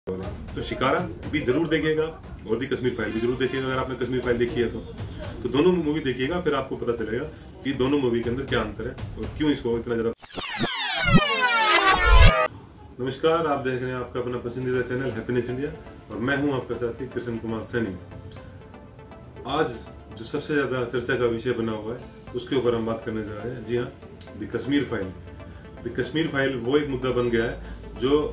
तो शिकारा भी जरूर देखिएगा और दी कश्मीर फाइल भी जरूर देखिएगा अगर आपने कश्मीर फाइल देखी है तो दोनों मूवी देखिएगा, फिर आपको पता चलेगा कि दोनों मूवी के अंदर क्या अंतर है और क्यों इसको इतना ज्यादा। नमस्कार, आप देख रहे हैं आपका अपना पसंदीदा चैनल हैप्पीनेस इंडिया और मैं हूं आपका साथी कृष्ण कुमार सैनी। आज जो सबसे ज्यादा चर्चा का विषय बना हुआ है उसके ऊपर हम बात करने जा रहे हैं। जी हाँ, the Kashmir file. The Kashmir file वो एक मुद्दा बन गया है जो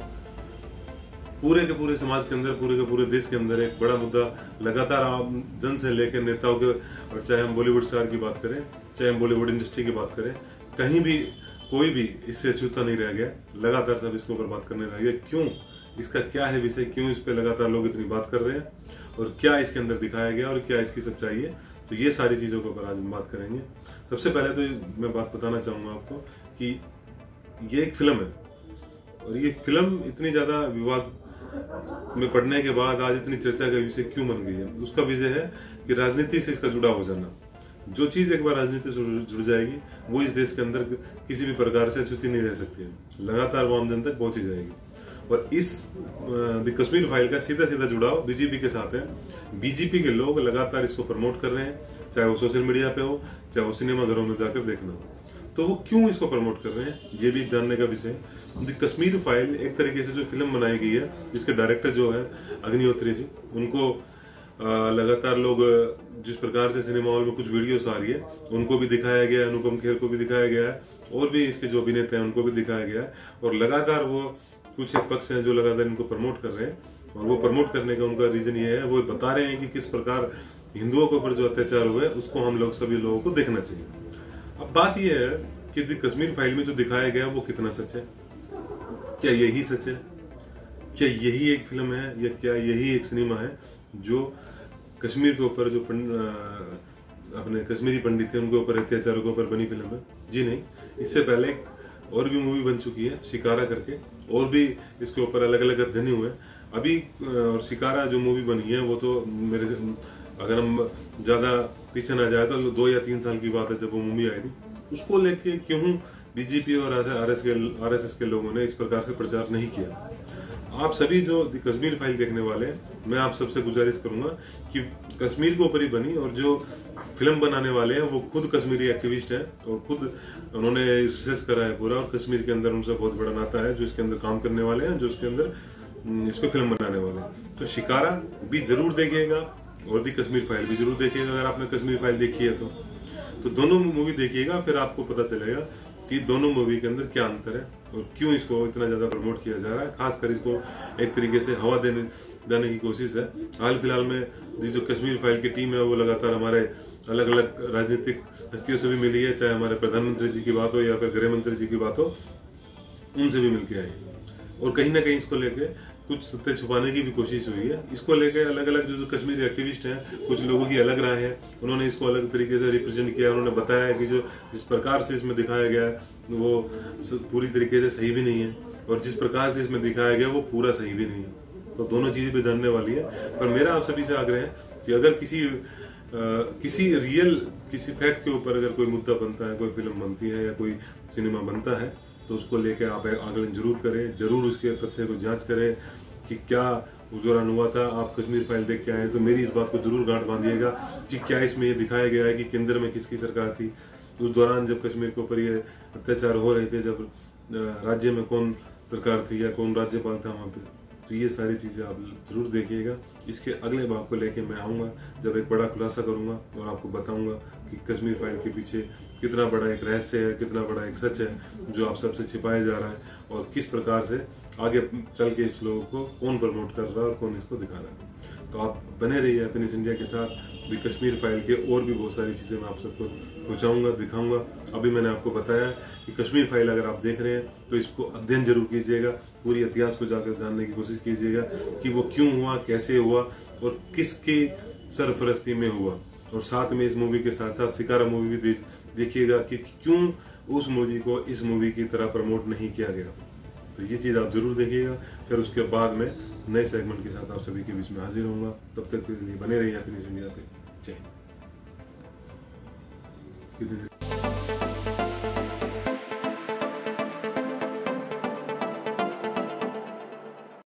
पूरे के पूरे समाज के अंदर, पूरे के पूरे देश के अंदर एक बड़ा मुद्दा लगातार आम जन से लेकर नेताओं के, और चाहे हम बॉलीवुड स्टार की बात करें, चाहे हम बॉलीवुड इंडस्ट्री की बात करें, कहीं भी कोई भी इससे अछूता नहीं रह गया। लगातार सब इसके ऊपर बात करने लगे। क्यों, इसका क्या है विषय, क्यों इस पे लगातार लोग इतनी बात कर रहे हैं और क्या इसके अंदर दिखाया गया और क्या इसकी सच्चाई है, तो ये सारी चीजों के ऊपर आज हम बात करेंगे। सबसे पहले तो मैं बात बताना चाहूंगा आपको कि ये एक फिल्म है और ये फिल्म इतनी ज्यादा विवाद में पढ़ने के बाद आज इतनी चर्चा का विषय क्यों बन गई है। उसका विषय है कि राजनीति से इसका जुड़ा हो जाना। जो चीज एक बार राजनीति से जुड़ जाएगी वो इस देश के अंदर किसी भी प्रकार से छुट्टी नहीं रह सकती है, लगातार वो आम जन तक पहुंची जाएगी। और इस द कश्मीर फाइल का सीधा सीधा जुड़ाव बीजेपी के साथ है। बीजेपी के लोग लगातार इसको प्रमोट कर रहे हैं, चाहे वो सोशल मीडिया पे हो, चाहे वो सिनेमा घरों में जाकर देखना हो। तो वो क्यों इसको प्रमोट कर रहे हैं, ये भी जानने का विषय। द कश्मीर फाइल एक तरीके से जो फिल्म बनाई गई है, इसके डायरेक्टर जो है अग्निहोत्री जी, उनको लगातार लोग जिस प्रकार से सिनेमा हॉल में कुछ वीडियोस आ रही है उनको भी दिखाया गया है, अनुपम खेर को भी दिखाया गया है और भी इसके जो अभिनेता हैं उनको भी दिखाया गया है। और लगातार वो कुछ एक पक्ष हैं जो लगातार इनको प्रमोट कर रहे हैं और वो प्रमोट करने का उनका रीजन ये है, वो बता रहे हैं कि किस प्रकार हिंदुओं के ऊपर जो अत्याचार हुए उसको हम लोग सभी लोगों को देखना चाहिए। अब बात यह है कि द कश्मीर फाइल में जो दिखाया गया वो कितना सच है, क्या यही सच है, क्या यही एक फिल्म है या क्या यही एक सिनेमा है जो कश्मीर के ऊपर जो अपने कश्मीरी पंडित थे उनके ऊपर अत्याचारों के ऊपर बनी फिल्म है। जी नहीं, इससे पहले और भी मूवी बन चुकी है शिकारा करके, और भी इसके ऊपर अलग अलग अध्ययन हुए अभी। और शिकारा जो मूवी बनी है वो तो मेरे, अगर हम ज्यादा पीछे ना जाए तो 2 या 3 साल की बात है जब वो मूवी आई थी। उसको लेके क्यों बीजेपी और आरएसएस के लोगों ने इस प्रकार से प्रचार नहीं किया। आप सभी जो कश्मीर फाइल देखने वाले हैं, मैं आप सबसे गुजारिश करूंगा कि कश्मीर के ऊपर ही बनी और जो फिल्म बनाने वाले हैं वो खुद कश्मीरी एक्टिविस्ट हैं और खुद उन्होंने रिसर्च करा है पूरा, और कश्मीर के अंदर उनसे बहुत बड़ा नाता है जो इसके अंदर काम करने वाले हैं, जो इसके अंदर इस पे फिल्म बनाने वाले हैं। तो शिकारा भी जरूर देखिएगा और दी कश्मीर फाइल भी जरूर देखिएगा अगर आपने कश्मीर फाइल देखी है तो दोनों मूवी देखिएगा, फिर आपको पता चलेगा कि दोनों मूवी के अंदर क्या अंतर है और क्यों इसको इतना ज्यादा प्रमोट किया जा रहा है। खासकर इसको एक तरीके से हवा देने की कोशिश है। हाल फिलहाल में जो कश्मीर फाइल की टीम है वो लगातार हमारे अलग अलग राजनीतिक हस्तियों से भी मिली है, चाहे हमारे प्रधानमंत्री जी की बात हो या फिर गृह मंत्री जी की बात हो, उनसे भी मिलकर आई और कहीं ना कहीं इसको लेके कुछ सत्य छुपाने की भी कोशिश हुई है। इसको लेकर अलग अलग जो कश्मीरी एक्टिविस्ट हैं, कुछ लोगों की अलग राय है, उन्होंने इसको अलग तरीके से रिप्रेजेंट किया। उन्होंने बताया कि जो जिस प्रकार से इसमें दिखाया गया है वो पूरी तरीके से सही भी नहीं है और जिस प्रकार से इसमें दिखाया गया वो पूरा सही भी नहीं है। तो दोनों चीजें भी जानने वाली है। पर मेरा आप सभी से आग्रह है कि अगर किसी फैक्ट के ऊपर अगर कोई मुद्दा बनता है, कोई फिल्म बनती है या कोई सिनेमा बनता है, तो उसको लेके आप आकलन जरूर करें, जरूर उसके तथ्य को जांच करें कि क्या उस दौरान हुआ था। आप कश्मीर फाइल देख के आए तो मेरी इस बात को जरूर गांठ बांधिएगा कि क्या इसमें ये दिखाया गया है कि केंद्र में किसकी सरकार थी उस दौरान जब कश्मीर के ऊपर ये अत्याचार हो रहे थे, जब राज्य में कौन सरकार थी या कौन राज्यपाल था वहां पे। तो ये सारी चीजें आप जरूर देखिएगा। इसके अगले भाग को लेके मैं आऊंगा जब एक बड़ा खुलासा करूंगा और आपको बताऊंगा कि कश्मीर फाइल के पीछे कितना बड़ा एक रहस्य है, कितना बड़ा एक सच है जो आप सबसे छिपाया जा रहा है और किस प्रकार से आगे चल के इस लोगों को कौन प्रमोट कर रहा है और कौन इसको दिखा रहा है। तो आप बने रहिए हैप्पीनेस इंडिया के साथ। भी कश्मीर फाइल के और भी बहुत सारी चीजें मैं आप सबको पहुंचाऊंगा, दिखाऊंगा। अभी मैंने आपको बताया कि कश्मीर फाइल अगर आप देख रहे हैं तो इसको अध्ययन जरूर कीजिएगा, पूरी इतिहास को जाकर जानने की कोशिश कीजिएगा कि वो क्यों हुआ, कैसे हुआ और किसकी सरफरस्ती में हुआ। और साथ में इस मूवी के साथ साथ शिकारा मूवी भी देखिएगा कि क्यों उस मूवी को इस मूवी की तरह प्रमोट नहीं किया गया। तो ये चीज आप जरूर देखिएगा। फिर उसके बाद में नए सेगमेंट के साथ आप सभी के बीच में हाजिर होऊंगा। तब तक के लिए बने रहिए हैप्पीनेस इंडिया पे। जय हिंद।